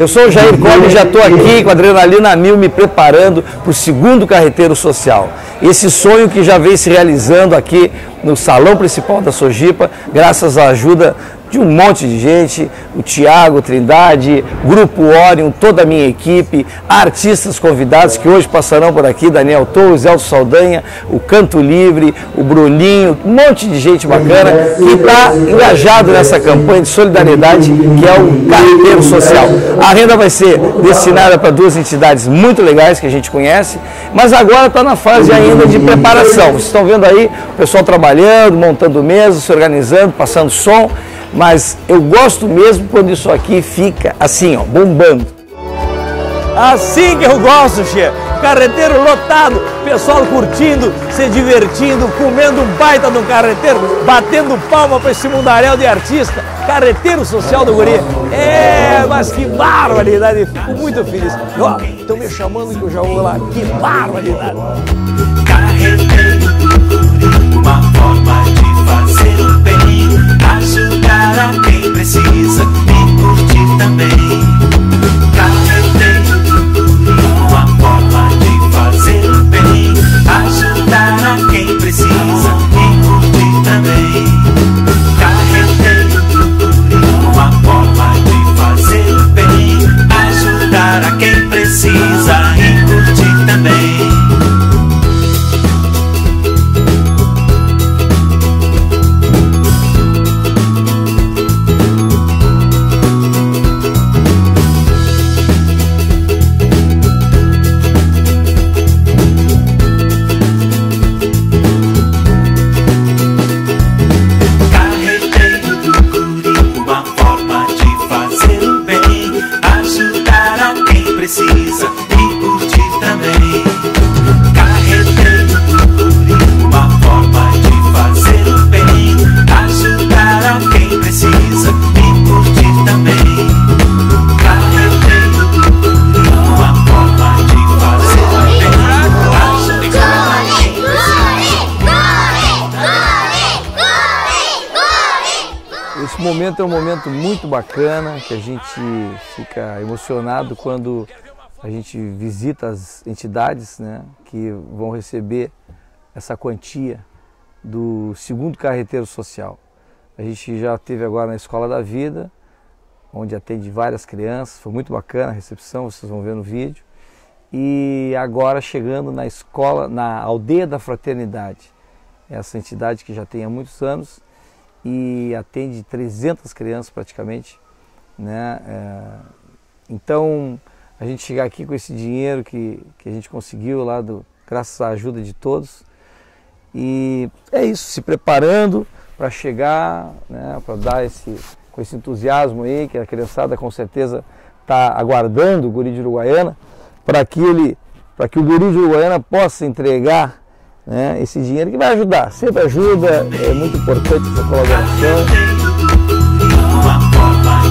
Eu sou o Jair Cobb e já estou aqui com a adrenalina a mil me preparando para o segundo Carreteiro Social. Esse sonho que já vem se realizando aqui no salão principal da Sojipa, graças à ajuda de um monte de gente, o Tiago Trindade, Grupo Orion, toda a minha equipe, artistas convidados que hoje passarão por aqui, Daniel Torres, Elcio Saldanha, o Canto Livre, o Bruninho, um monte de gente bacana que está engajado nessa campanha de solidariedade que é o Carreteiro Social. A renda vai ser destinada para duas entidades muito legais que a gente conhece, mas agora está na fase ainda de preparação. Vocês estão vendo aí o pessoal trabalhando, montando mesa, se organizando, passando som. Mas eu gosto mesmo quando isso aqui fica assim, ó, bombando. Assim que eu gosto, chefe. Carreteiro lotado, pessoal curtindo, se divertindo, comendo um baita de um carreteiro, batendo palma para esse mundaréu de artista. Carreteiro Social do Guri. Mas que barbaridade, fico muito feliz. Estão me chamando que eu já vou lá, que barbaridade. Carreteiro do Guri, uma forma de fazer o bem, ajudar a quem precisa e curtir também. Carreteiro do Guri, uma forma de fazer o bem, ajudar a quem precisa e curtir também. Carreteiro do Guri, uma forma de fazer o bem, ajudar a quem precisa e curtir também. Precisa e curtir também. Carreteiro do Guri, uma forma de fazer o bem, ajudar a quem precisa e curtir também. Carreteiro do Guri, uma forma de fazer o bem, ajudar a quem precisa. Esse momento é um momento muito bacana, que a gente fica emocionado quando a gente visita as entidades, né, que vão receber essa quantia do segundo Carreteiro Social. A gente já teve agora na Escola da Vida, onde atende várias crianças, foi muito bacana a recepção, vocês vão ver no vídeo. E agora chegando na escola, na Aldeia da Fraternidade, essa entidade que já tem há muitos anos e atende 300 crianças praticamente, né? Então a gente chegar aqui com esse dinheiro que a gente conseguiu lá, graças à ajuda de todos, e é isso, se preparando para chegar, né, para dar com esse entusiasmo aí, que a criançada com certeza está aguardando o Guri de Uruguaiana, para que o Guri de Uruguaiana possa entregar, né, esse dinheiro que vai ajudar, sempre ajuda, é muito importante essa colaboração.